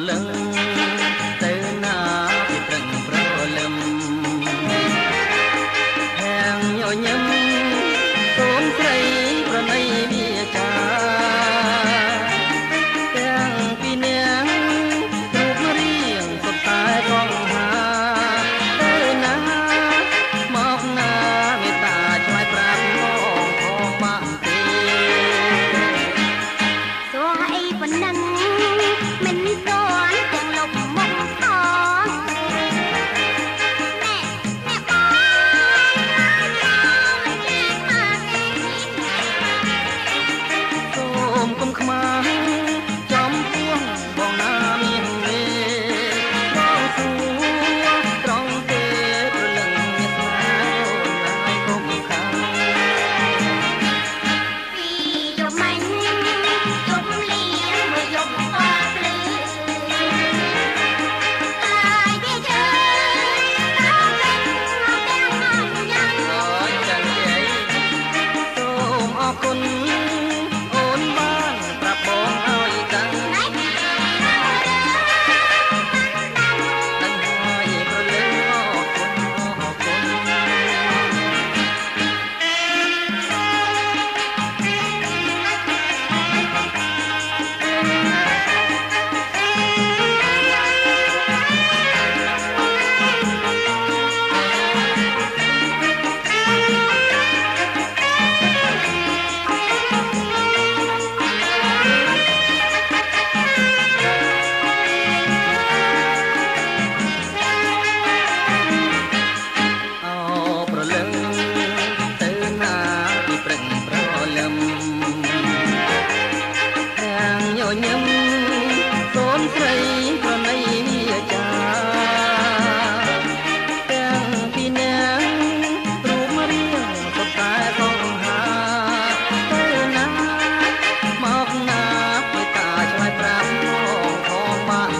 លឹងទៅណាពីព្រឹងប្រលឹមហាងញញឹមសូមស្រីប្រណីវាចាទាំងពីនាងរូបរាងសុទ្ធតែកងហាទៅណាមកណាមេត្តាឆ្លើយប្រាប់មកផងបានទេសួរអីប៉ុណ្ណឹងមិនទាន់ទាំងលុបមកផងអ្នកបងមិនចេះមកទេសូមកុំខ្មាស់ចំពោះបងណាមានមេបងសួរត្រង់ទេព្រលឹងមានស្នាអូនណាយកុំខាំពីយប់មិញយប់លៀងមួយយប់អស់ភ្លឺហើយវាជើដល់ពេញមកទាំងអស់យ៉ាងអូយចឹងទេសូមអរគុណអូនបានប្រាប់បងឲ្យដឹងដឹងហើយព្រលឹងអរគុណអរគុណអូប្រលឹងទៅណាពីព្រឹងប្រលឹមទាំងញញឹមសូមស្រីប្រណីវាចាទាំងពីនាងរូបរាងសុទ្ធតែកងហាទៅណាមកណាមេត្តាឆ្លើយប្រាប់មកផងបាន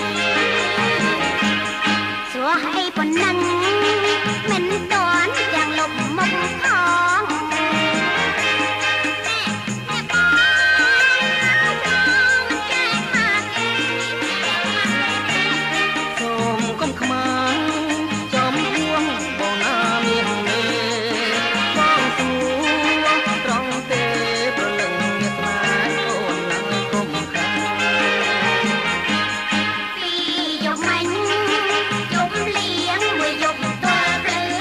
ទេសួរអីប៉ុណ្ណឹងមិនទាន់ទាំងលុបមកផងអ្នកបងមិនចេះមកទេសូមកុំខ្មាស់ចំពោះបងណាមានមេបងសួរត្រង់ទេព្រលឹងមានស្នេហ៍អូនណាកុំខាំពីយប់មិញយប់លៀងមួយយប់ទល់ភ្លឺ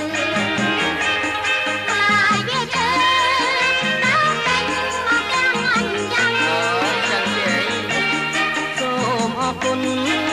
ហើយវាជើដល់ពេញមកទាំងអស់យ៉ាងអូចឹងទេសូមអរគុណ